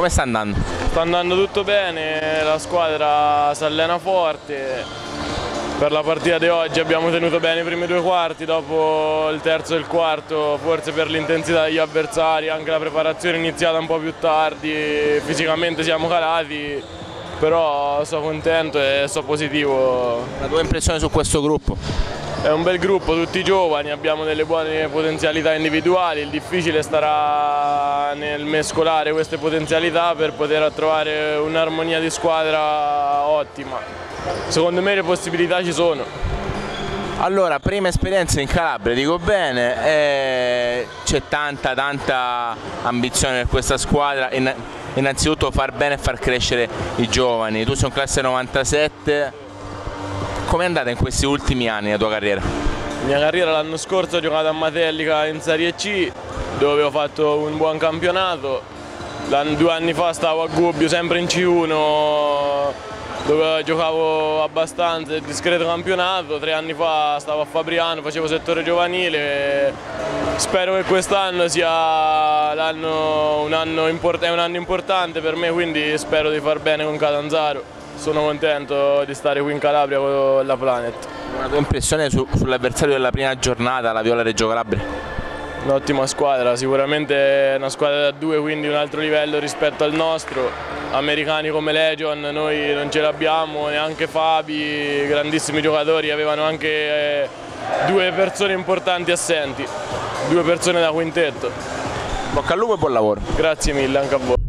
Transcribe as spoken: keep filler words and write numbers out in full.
come sta andando? Sta andando tutto bene, la squadra si allena forte. Per la partita di oggi abbiamo tenuto bene i primi due quarti, dopo il terzo e il quarto, forse per l'intensità degli avversari, anche la preparazione è iniziata un po' più tardi, fisicamente siamo calati, però sono contento e sono positivo. La tua impressione su questo gruppo? È un bel gruppo, tutti giovani, abbiamo delle buone potenzialità individuali, il difficile starà nel mescolare queste potenzialità per poter trovare un'armonia di squadra ottima. Secondo me le possibilità ci sono. Allora, prima esperienza in Calabria, dico bene, eh, c'è tanta tanta ambizione per questa squadra, innanzitutto far bene e far crescere i giovani. Tu sei un classe novantasette, com'è andata in questi ultimi anni la tua carriera? La mia carriera l'anno scorso ho giocato a Matelica in Serie C, dove ho fatto un buon campionato. Due anni fa stavo a Gubbio, sempre in C uno, dove giocavo abbastanza, discreto campionato. Tre anni fa stavo a Fabriano, facevo settore giovanile. Spero che quest'anno sia l'anno, un anno è un anno importante per me, quindi spero di far bene con Catanzaro. Sono contento di stare qui in Calabria con la Planet. Una tua impressione su, sull'avversario della prima giornata, la Viola Reggio Calabria? Un'ottima squadra, sicuramente una squadra da due, quindi un altro livello rispetto al nostro. Americani come Legion noi non ce l'abbiamo, neanche Fabi, grandissimi giocatori, avevano anche eh, due persone importanti assenti, due persone da quintetto. Bocca al lupo e buon lavoro. Grazie mille anche a voi.